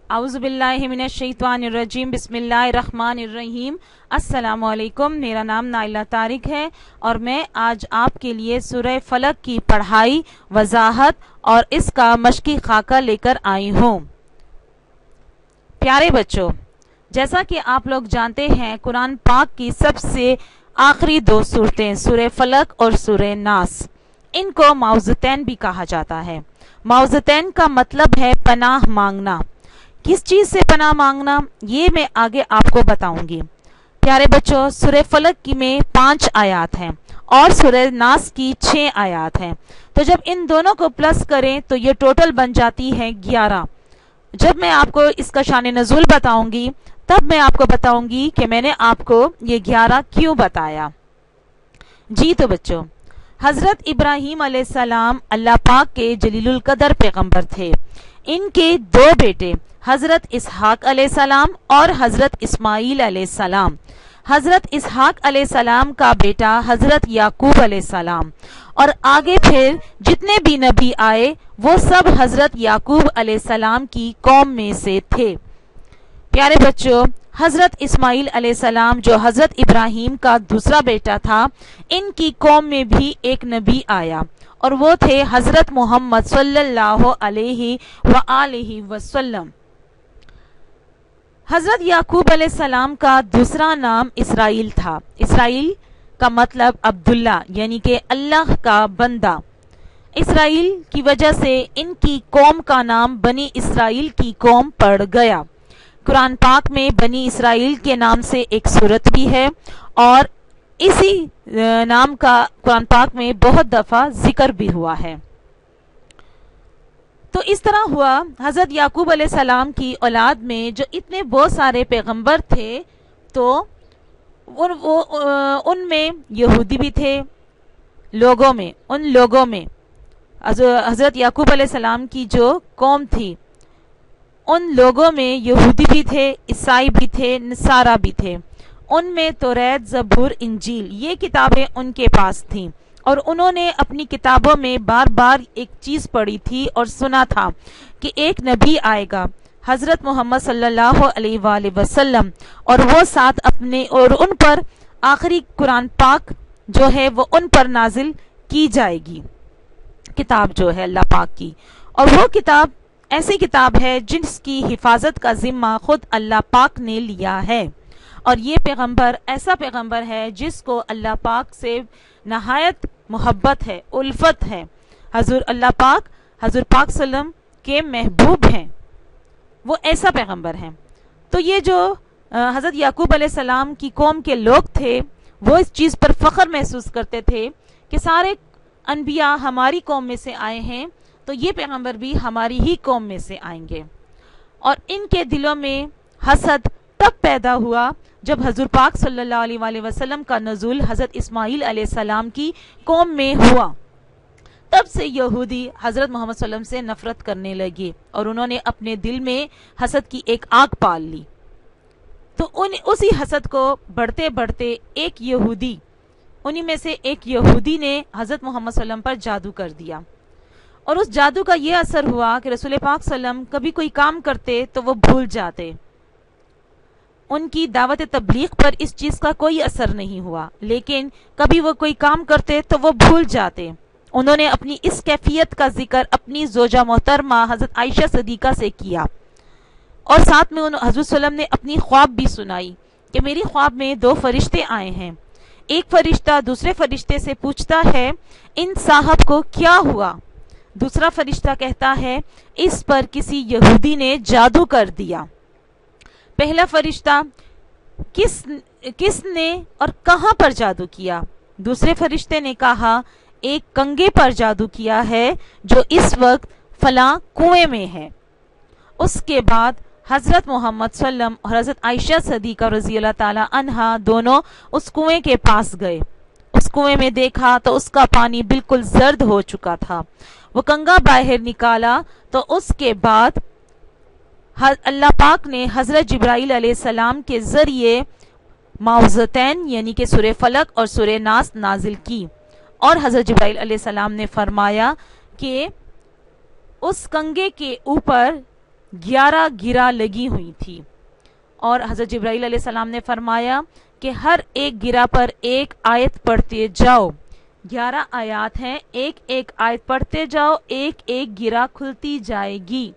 اعوذ باللہ من الشیطان الرجیم بسم اللہ الرحمن الرحیم۔ السلام علیکم، میرا نام نائلہ طارق ہے اور میں آج آپ کے لیے سورہ فلق کی پڑھائی، وضاحت اور اس کا مشقی خاکہ لے کر آئی ہوں۔ پیارے بچوں، جیسا کہ آپ لوگ جانتے ہیں قرآن پاک کی سب سے آخری دو صورتیں سورہ فلق اور سورہ ناس، ان کو معوذتین بھی کہا جاتا ہے۔ معوذتین کا مطلب ہے پناہ مانگنا۔ کس چیز سے پناہ مانگنا، یہ میں آگے آپ کو بتاؤں گی۔ پیارے بچوں، سورہ فلق کی میں 5 آیات ہیں اور سورہ ناس کی 6 آیات ہیں، تو جب ان دونوں کو پلس کریں تو یہ ٹوٹل بن جاتی ہے 11۔ جب میں آپ کو اس کا شان نزول بتاؤں گی تب میں آپ کو بتاؤں گی کہ میں نے آپ کو یہ 11 کیوں بتایا۔ جی تو بچوں، حضرت ابراہیم علیہ السلام اللہ پاک کے جلیل القدر پیغمبر تھے۔ ان کے 2 بیٹے حضرت اسحاق علیہ السلام اور حضرت اسماعیل علیہ السلام۔ حضرت اسحاق علیہ السلام کا بیٹا حضرت یعقوب علیہ السلام، اور آگے پھر جتنے بھی نبی آئے وہ سب حضرت یعقوب علیہ السلام کی قوم میں سے تھے۔ پیارے بچوں، حضرت اسماعیل علیہ السلام جو حضرت ابراہیم کا دوسرا بیٹا تھا، ان کی قوم میں بھی ایک نبی آیا اور وہ تھے حضرت محمد صلی اللہ علیہ وآلہ وسلم۔ حضرت یعقوب علیہ السلام کا دوسرا نام اسرائیل تھا۔ اسرائیل کا مطلب عبداللہ، یعنی کہ اللہ کا بندہ۔ اسرائیل کی وجہ سے ان کی قوم کا نام بنی اسرائیل کی قوم پڑ گیا۔ قرآن پاک میں بنی اسرائیل کے نام سے ایک سورت بھی ہے اور اسی نام کا قرآن پاک میں بہت دفعہ ذکر بھی ہوا ہے۔ تو اس طرح ہوا حضرت یعقوب علیہ السلام کی اولاد میں جو اتنے بہت سارے پیغمبر تھے، تو ان میں یہودی بھی تھے، ان لوگوں میں حضرت یعقوب علیہ السلام کی جو قوم تھی ان لوگوں میں یہودی بھی تھے، عیسائی بھی تھے، نصارہ بھی تھے۔ ان میں توریت، زبور، انجیل یہ کتابیں ان کے پاس تھیں، اور انہوں نے اپنی کتابوں میں بار بار ایک چیز پڑھی تھی اور سنا تھا کہ ایک نبی آئے گا، حضرت محمد صلی اللہ علیہ وآلہ وسلم، اور وہ ساتھ اپنے اور ان پر آخری قرآن پاک جو ہے وہ ان پر نازل کی جائے گی، کتاب جو ہے اللہ پاک کی۔ اور وہ کتاب ایسی کتاب ہے جس کی حفاظت کا ذمہ خود اللہ پاک نے لیا ہے، اور یہ پیغمبر ایسا پیغمبر ہے جس کو اللہ پاک سے نہایت محبت ہے، الفت ہے۔ حضور پاک صلی اللہ علیہ وسلم کے محبوب ہیں، وہ ایسا پیغمبر ہیں۔ تو یہ جو حضرت یعقوب علیہ السلام کی قوم کے لوگ تھے وہ اس چیز پر فخر محسوس کرتے تھے کہ سارے انبیاء ہماری قوم میں سے آئے ہیں، تو یہ پیغمبر بھی ہماری ہی قوم میں سے آئیں گے۔ اور ان کے دلوں میں حسد تب پیدا ہوا جب حضور پاک صلی اللہ علیہ وآلہ وسلم کا نزول حضرت اسماعیل علیہ السلام کی قوم میں ہوا۔ تب سے یہودی حضرت محمد صلی اللہ علیہ وسلم سے نفرت کرنے لگے اور انہوں نے اپنے دل میں حسد کی ایک آگ پال لی۔ تو اسی حسد کو بڑھتے بڑھتے انہی میں سے ایک یہودی نے حضرت محمد صلی اللہ علیہ وسلم پر جادو کر دیا، اور اس جادو کا یہ اثر ہوا کہ رسول پاک صلی اللہ علیہ وسلم کبھی کوئی کام کرتے تو وہ بھول جاتے۔ ان کی دعوت تبلیغ پر اس چیز کا کوئی اثر نہیں ہوا، لیکن کبھی وہ کوئی کام کرتے تو وہ بھول جاتے۔ انہوں نے اپنی اس کیفیت کا ذکر اپنی زوجہ محترمہ حضرت عائشہ صدیقہ سے کیا، اور ساتھ میں حضرت صلی اللہ علیہ وسلم نے اپنی خواب بھی سنائی کہ میری خواب میں 2 فرشتے آئے ہیں۔ ایک فرشتہ دوسرے فرشتے سے پوچھتا ہے ان صاحب کو کیا ہوا؟ دوسرا فرشتہ کہتا ہے اس پر کسی یہودی نے جادو کر دیا۔ پہلا فرشتہ کس نے اور کہاں پر جادو کیا؟ دوسرے فرشتے نے کہا ایک کنگے پر جادو کیا ہے جو اس وقت فلاں کنویں میں ہے۔ اس کے بعد حضرت محمد صلی اللہ علیہ وسلم اور حضرت عائشہ صدیقہ رضی اللہ تعالی عنہا دونوں اس کنویں کے پاس گئے۔ اس کنویں میں دیکھا تو اس کا پانی بالکل زرد ہو چکا تھا۔ وہ کنگا باہر نکالا تو اس کے بعد اللہ پاک نے حضرت جبرائیل علیہ السلام کے ذریعے معوذتین یعنی کہ سورہ فلق اور سورہ ناس نازل کی، اور حضرت جبرائیل علیہ السلام نے فرمایا کہ اس کنگے کے اوپر 11 گرہ لگی ہوئی تھی، اور حضرت جبرائیل علیہ السلام نے فرمایا کہ ہر ایک گرہ پر ایک آیت پڑھتے جاؤ. 11 آیات ہیں، ایک ایک آیت پڑھتے جاؤ، ایک ایک گرہ کھلتی جائے گی.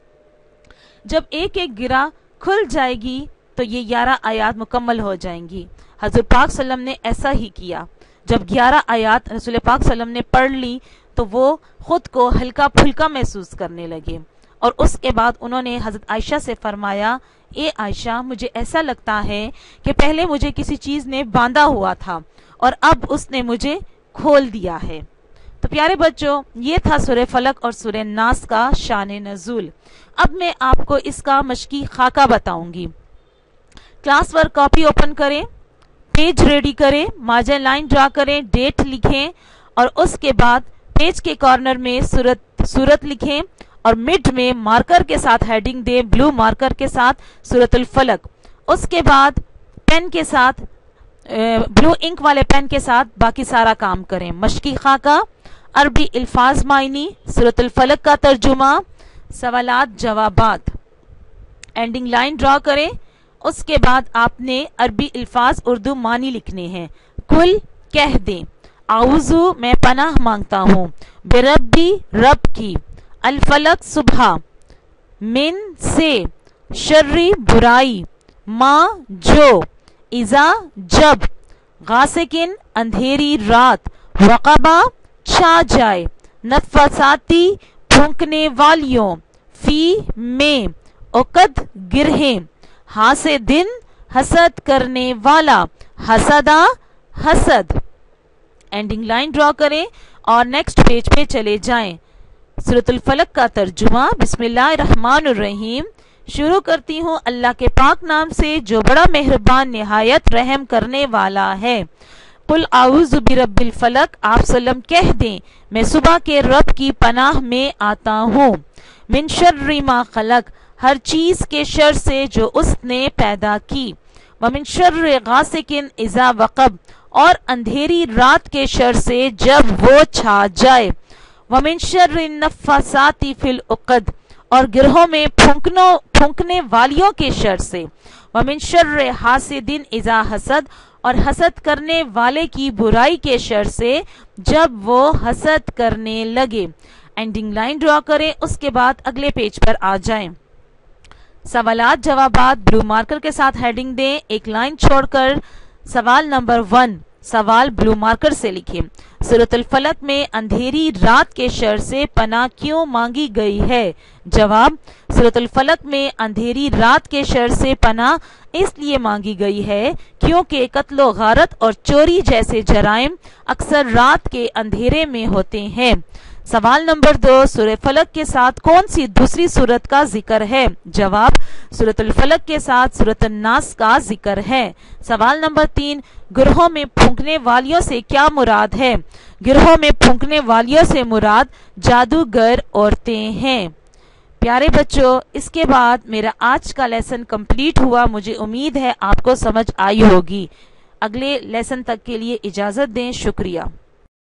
جب ایک ایک گرہ کھل جائے گی تو یہ 11 آیات مکمل ہو جائیں گی. حضرت پاک صلی اللہ علیہ وسلم نے ایسا ہی کیا. جب 11 آیات رسول پاک صلی اللہ علیہ وسلم نے پڑھ لی تو وہ خود کو ہلکا پھلکا محسوس کرنے لگے، اور اس کے بعد انہوں نے حضرت عائشہ سے فرمایا، اے عائشہ، مجھے ایسا لگتا ہے کہ پہلے مجھے کسی چیز نے باندھا ہوا تھا اور اب اس نے مجھے کھول دیا ہے. تو پیارے بچوں، یہ تھا سورہ فلق اور سورہ ناس کا شان نزول. اب میں آپ کو اس کا مشقی خاکہ بتاؤں گی. کلاس ورک کاپی اوپن کریں، پیج ریڈی کریں، مارجن لائن ڈرا کریں، ڈیٹ لکھیں، اور اس کے بعد پیج کے کارنر میں سورت لکھیں، اور مڈ میں مارکر کے ساتھ ہیڈنگ دیں، بلو مارکر کے ساتھ سورۃ الفلق. اس کے بعد پین کے ساتھ، بلو انک والے پین کے ساتھ باقی سارا کام کریں. مشقی خاکہ، عربی الفاظ معنی، سورۃ الفلق کا ترجمہ، سوالات جوابات. اینڈنگ لائن ڈرا کریں. اس کے بعد آپ نے عربی الفاظ اردو معنی لکھنے ہیں. کل کہہ دیں، اعوذ میں پناہ مانگتا ہوں، بربی رب کی، الفلق صبح، من سے، شرری برائی، ما جو، اذا جب، غاسقن اندھیری رات، وقبہ چھا جائے، نفساتی پھونکنے والیوں، فی میں، عقد گرہیں، حاسدن حسد کرنے والا، حسدا حسد. اینڈنگ لائن ڈرا کریں اور نیکسٹ پیج پہ چلے جائیں. سورۃ الفلق کا ترجمہ. بسم اللہ الرحمن الرحیم. شروع کرتی ہوں اللہ کے پاک نام سے جو بڑا مہربان نہایت رحم کرنے والا ہے. قل اعوذ برب الفلق، آپ سلم کہہ دیں میں صبح کے رب کی پناہ میں آتا ہوں. من شر ما خلق، ہر چیز کے شر سے جو اس نے پیدا کی. ومن شر غاسق اذا وقب، اور اندھیری رات کے شر سے جب وہ چھا جائے. ومن شر النفاثات فی العقد، اور گرہوں میں پھونکنے والیوں کے شر سے. ومن شر حاسد اذا حسد، اور حسد کرنے والے کی برائی کے شر سے جب وہ حسد کرنے لگے. اینڈنگ لائن ڈرا کریں، اس کے بعد اگلے پیج پر آ جائیں. سوالات جوابات، بلو مارکر کے ساتھ ہیڈنگ دیں. ایک لائن چھوڑ کر سوال نمبر 1 سوال بلو مارکر سے لکھیں. سورۃ الفلق میں اندھیری رات کے شر سے پناہ کیوں مانگی گئی ہے؟ جواب، سورۃ الفلق میں اندھیری رات کے شر سے پناہ اس لیے مانگی گئی ہے کیونکہ قتل و غارت اور چوری جیسے جرائم اکثر رات کے اندھیرے میں ہوتے ہیں. سوال نمبر 2 سورہ فلق کے ساتھ کون سی دوسری سورت کا ذکر ہے؟ جواب، سورۃ الفلق کے ساتھ سورۃ الناس کا ذکر ہے. سوال نمبر 3 گروہوں میں پھونکنے والیوں سے کیا مراد ہے؟ گروہوں میں پھونکنے والیوں سے مراد جادوگر عورتیں ہیں. پیارے بچوں، اس کے بعد میرا آج کا لیسن کمپلیٹ ہوا. مجھے امید ہے آپ کو سمجھ آئی ہوگی. اگلے لیسن تک کے لیے اجازت دیں. شکریہ.